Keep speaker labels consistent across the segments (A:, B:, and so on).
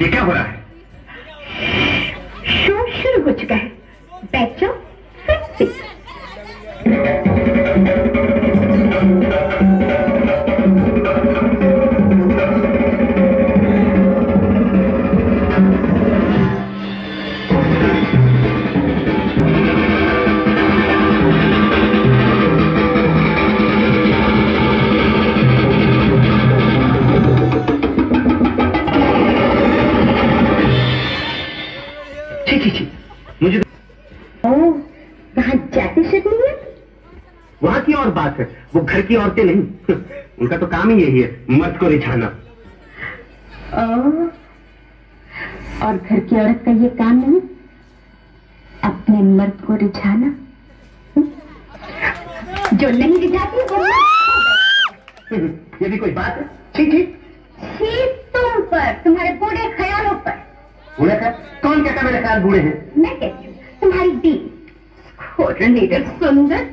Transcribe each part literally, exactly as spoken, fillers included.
A: ये क्या हो रहा है?
B: शो शुरू हो चुका है, बैठ जाओ फिर से।
A: मुझे
B: ओह, वहाँ जाते शर्मी है?
A: वहाँ की और बात है, वो घर की औरतें नहीं। उनका तो काम ही यही है, मर्द को रिझाना।
B: ओह, और घर की औरत का ये काम नहीं, अपने मर्द को रिझाना। जो नहीं रिझाती वो
A: ये भी कोई बात है? ठीक ठीक
B: ठीक तुम पर, तुम्हारे बूढ़े ख्यालों पर।
A: बूढ़े ख्याल? कौन कहता मेरे ख्याल बूढ़े हैं?
B: मैं कहती हूँ तुम्हारी दी कोऑर्डिनेटर सुंदर।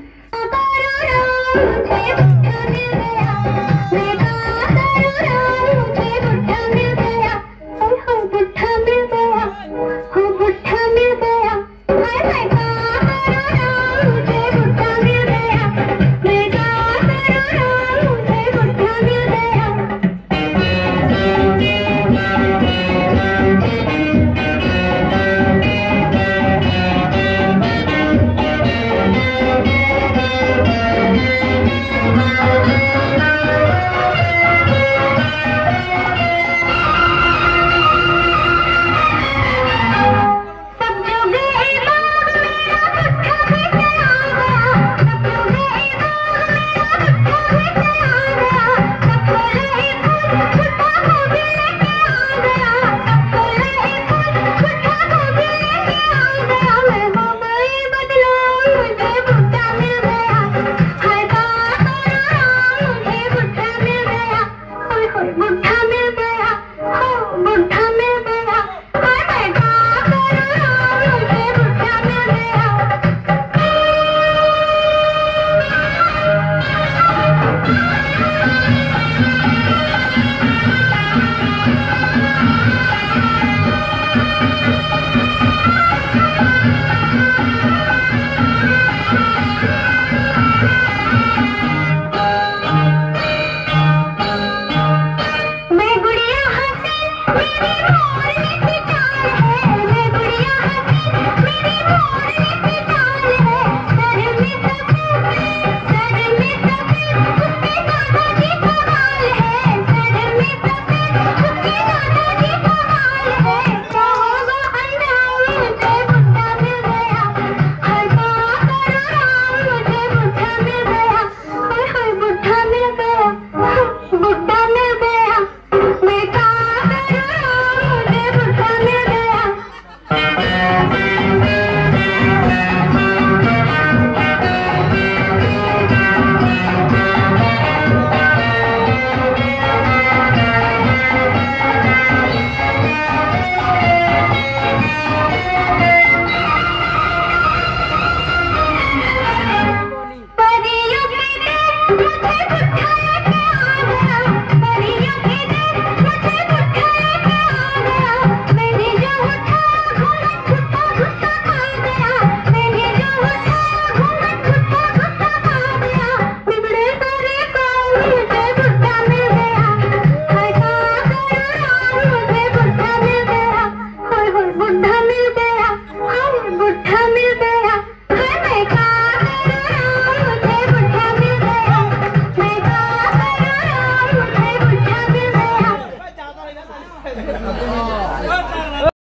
C: मैं गुड़िया हंसी मेरी मोरनी